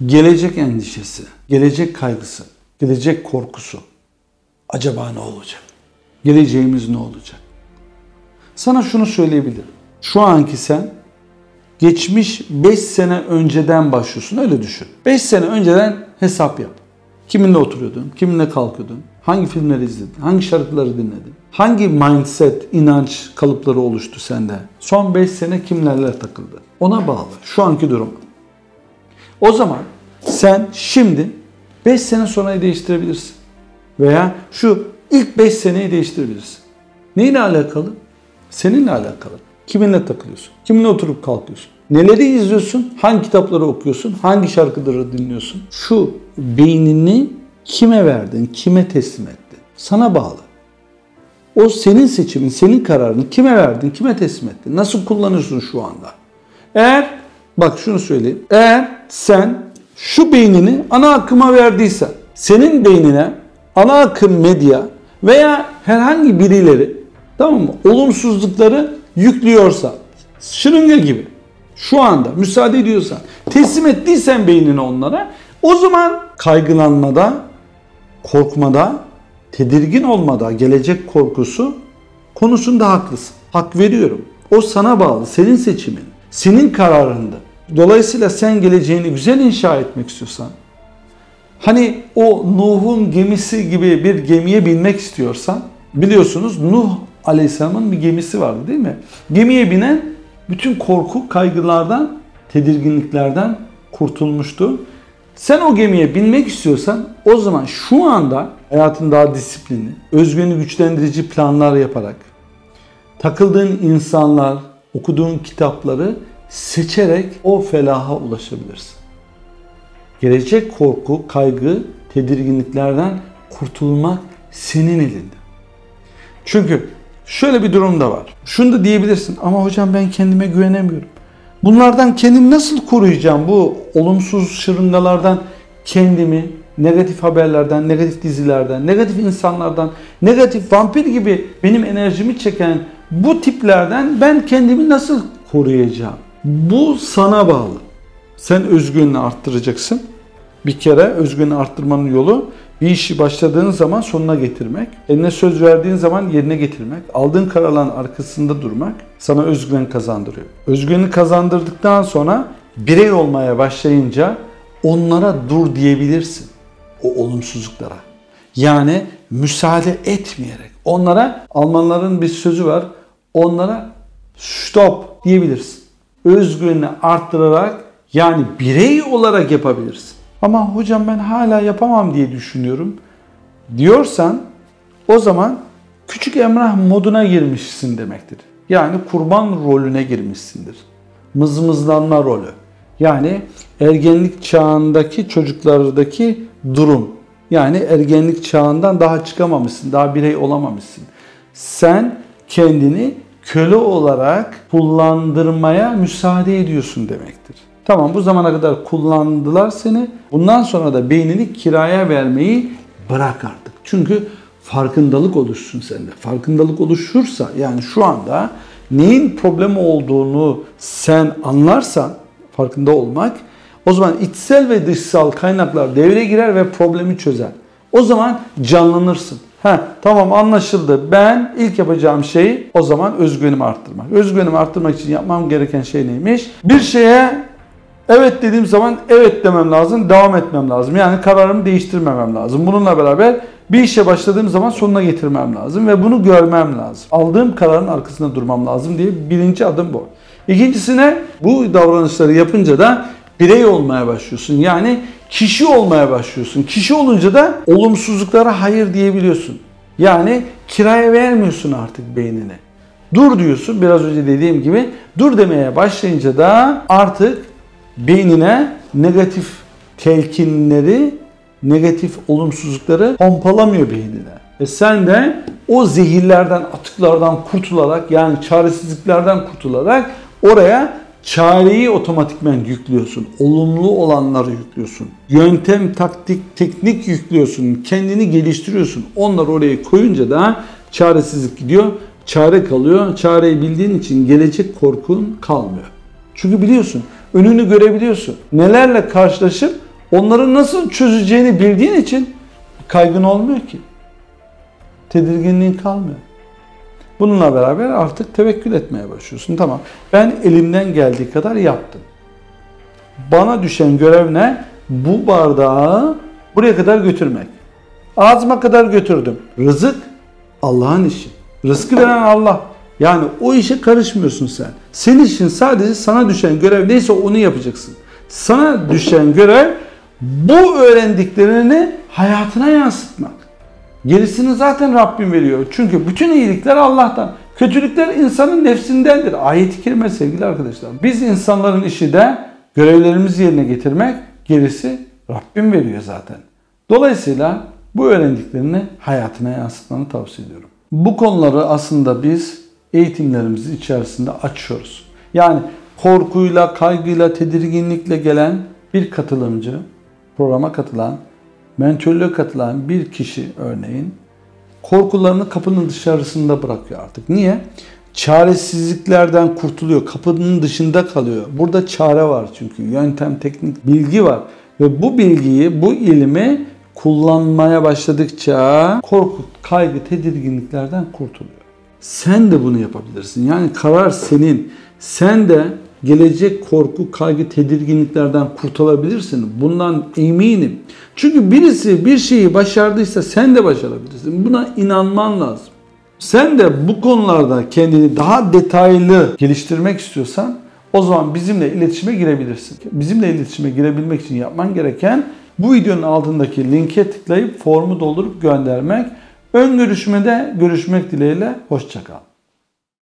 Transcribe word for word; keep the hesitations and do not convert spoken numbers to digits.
Gelecek endişesi, gelecek kaygısı, gelecek korkusu. Acaba ne olacak? Geleceğimiz ne olacak? Sana şunu söyleyebilirim. Şu anki sen geçmiş beş sene önceden başlıyorsun. Öyle düşün. beş sene önceden hesap yap. Kiminle oturuyordun? Kiminle kalkıyordun? Hangi filmleri izledin? Hangi şarkıları dinledin? Hangi mindset, inanç kalıpları oluştu sende? Son beş sene kimlerle takıldı? Ona bağlı. Şu anki durum. O zaman sen şimdi beş sene sonrayı değiştirebilirsin. Veya şu ilk beş seneyi değiştirebilirsin. Neyle alakalı? Seninle alakalı. Kiminle takılıyorsun? Kiminle oturup kalkıyorsun? Neleri izliyorsun? Hangi kitapları okuyorsun? Hangi şarkıları dinliyorsun? Şu beynini kime verdin? Kime teslim ettin? Sana bağlı. O senin seçimin, senin kararın. Kime verdin? Kime teslim ettin? Nasıl kullanıyorsun şu anda? Eğer, bak şunu söyleyeyim. Eğer sen şu beynini ana akıma verdiysen, senin beynine ana akım medya veya herhangi birileri, tamam mı, olumsuzlukları yüklüyorsa, şırınga gibi şu anda müsaade ediyorsan, teslim ettiysen beynini onlara, o zaman kaygılanmada, korkmada, tedirgin olmada, gelecek korkusu konusunda haklısın. Hak veriyorum. O sana bağlı, senin seçimin, senin kararında. Dolayısıyla sen geleceğini güzel inşa etmek istiyorsan, hani o Nuh'un gemisi gibi bir gemiye binmek istiyorsan, biliyorsunuz Nuh Aleyhisselam'ın bir gemisi vardı değil mi? Gemiye binen bütün korku, kaygılardan, tedirginliklerden kurtulmuştu. Sen o gemiye binmek istiyorsan o zaman şu anda hayatın daha disiplinli, özgüveni güçlendirici planlar yaparak, takıldığın insanlar, okuduğun kitapları seçerek o felaha ulaşabilirsin. Gelecek korku, kaygı, tedirginliklerden kurtulmak senin elinde. Çünkü şöyle bir durum da var. Şunu da diyebilirsin, ama hocam ben kendime güvenemiyorum. Bunlardan kendimi nasıl koruyacağım? Bu olumsuz şırıngalardan kendimi, negatif haberlerden, negatif dizilerden, negatif insanlardan, negatif vampir gibi benim enerjimi çeken bu tiplerden ben kendimi nasıl koruyacağım? Bu sana bağlı. Sen özgüvenini arttıracaksın. Bir kere özgüvenini arttırmanın yolu bir işi başladığın zaman sonuna getirmek, eline söz verdiğin zaman yerine getirmek, aldığın kararların arkasında durmak sana özgüven kazandırıyor. Özgüveni kazandırdıktan sonra birey olmaya başlayınca onlara dur diyebilirsin. O olumsuzluklara. Yani müsaade etmeyerek. Onlara, Almanların bir sözü var, onlara stop diyebilirsin. Özgüvenini arttırarak, yani birey olarak yapabilirsin. Ama hocam ben hala yapamam diye düşünüyorum diyorsan, o zaman küçük Emrah moduna girmişsin demektir. Yani kurban rolüne girmişsindir. Mızmızlanma rolü. Yani ergenlik çağındaki çocuklardaki durum. Yani ergenlik çağından daha çıkamamışsın, daha birey olamamışsın. Sen kendini köle olarak kullandırmaya müsaade ediyorsun demektir. Tamam, bu zamana kadar kullandılar seni. Bundan sonra da beynini kiraya vermeyi bırak artık. Çünkü farkındalık oluşsun sende. Farkındalık oluşursa, yani şu anda neyin problemi olduğunu sen anlarsan, farkında olmak, o zaman içsel ve dışsal kaynaklar devreye girer ve problemi çözer. O zaman canlanırsın. Heh, tamam anlaşıldı. Ben ilk yapacağım şey o zaman özgüvenimi arttırmak. Özgüvenimi arttırmak için yapmam gereken şey neymiş? Bir şeye evet dediğim zaman evet demem lazım, devam etmem lazım. Yani kararımı değiştirmemem lazım. Bununla beraber bir işe başladığım zaman sonuna getirmem lazım ve bunu görmem lazım. Aldığım kararın arkasında durmam lazım diye birinci adım bu. İkincisine, bu davranışları yapınca da birey olmaya başlıyorsun. Yani kişi olmaya başlıyorsun. Kişi olunca da olumsuzluklara hayır diyebiliyorsun. Yani kiraya vermiyorsun artık beynini. Dur diyorsun, biraz önce dediğim gibi. Dur demeye başlayınca da artık beynine negatif telkinleri, negatif olumsuzlukları pompalamıyor beynine. Ve sen de o zehirlerden, atıklardan kurtularak, yani çaresizliklerden kurtularak oraya çareyi otomatikmen yüklüyorsun. Olumlu olanları yüklüyorsun. Yöntem, taktik, teknik yüklüyorsun. Kendini geliştiriyorsun. Onları oraya koyunca da çaresizlik gidiyor. Çare kalıyor. Çareyi bildiğin için gelecek korkun kalmıyor. Çünkü biliyorsun, önünü görebiliyorsun. Nelerle karşılaşıp Onları nasıl çözeceğini bildiğin için kaygın olmuyor ki. Tedirginliğin kalmıyor. Bununla beraber artık tevekkül etmeye başlıyorsun. Tamam, ben elimden geldiği kadar yaptım. Bana düşen görev ne? Bu bardağı buraya kadar götürmek. Ağzıma kadar götürdüm. Rızık Allah'ın işi. Rızkı veren Allah. Yani o işe karışmıyorsun sen. Senin işin sadece sana düşen görev neyse onu yapacaksın. Sana düşen görev bu öğrendiklerini hayatına yansıtmak. Gerisini zaten Rabbim veriyor. Çünkü bütün iyilikler Allah'tan. Kötülükler insanın nefsindendir. Ayet-i kerime sevgili arkadaşlar. Biz insanların işi de görevlerimizi yerine getirmek, gerisi Rabbim veriyor zaten. Dolayısıyla bu öğrendiklerini hayatına yansıtmanı tavsiye ediyorum. Bu konuları aslında biz eğitimlerimiz içerisinde açıyoruz. Yani korkuyla, kaygıyla, tedirginlikle gelen bir katılımcı, programa katılan, mentörlüğe katılan bir kişi örneğin korkularını kapının dışarısında bırakıyor artık. Niye? Çaresizliklerden kurtuluyor. Kapının dışında kalıyor. Burada çare var çünkü. Yöntem, teknik, bilgi var. Ve bu bilgiyi, bu ilmi kullanmaya başladıkça korku, kaygı, tedirginliklerden kurtuluyor. Sen de bunu yapabilirsin. Yani karar senin. Sen de gelecek korku, kaygı, tedirginliklerden kurtulabilirsin. Bundan eminim. Çünkü birisi bir şeyi başardıysa sen de başarabilirsin. Buna inanman lazım. Sen de bu konularda kendini daha detaylı geliştirmek istiyorsan o zaman bizimle iletişime girebilirsin. Bizimle iletişime girebilmek için yapman gereken bu videonun altındaki linke tıklayıp formu doldurup göndermek. Ön görüşmede görüşmek dileğiyle. Hoşça kal.